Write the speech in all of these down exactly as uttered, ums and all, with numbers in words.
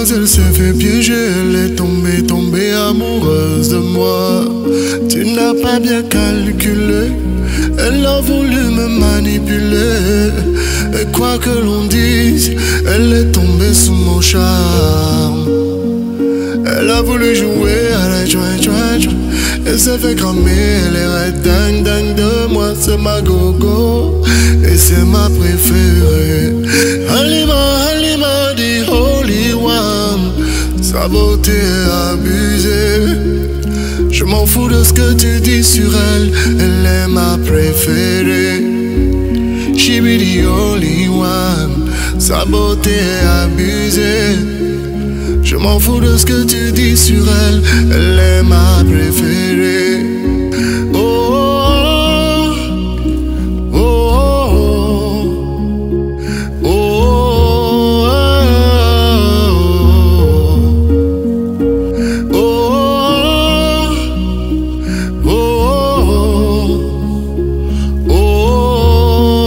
amoureuse, elle s'est fait piéger, elle est tombée, tombée amoureuse de moi. Tu n'as pas bien calculé, elle a voulu me manipuler. Et quoi que l'on dise, elle est tombée sous mon charme. Elle a voulu jouer à la joie, joie, joie. Elle s'est fait cramer, elle est dingue, dingue de moi. C'est ma gogo et c'est ma préférée. Halima, Halima, the holy one. Sa beauté est abusée. Je m'en fous de ce que tu dis sur elle, elle est ma préférée. She be the only one. Sa beauté est abusée. Je m'en fous de ce que tu dis sur elle, elle est ma préférée. Oh, oh, oh, oh, oh, oh, oh, oh, oh.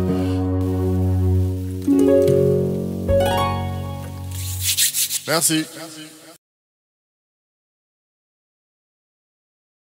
Merci.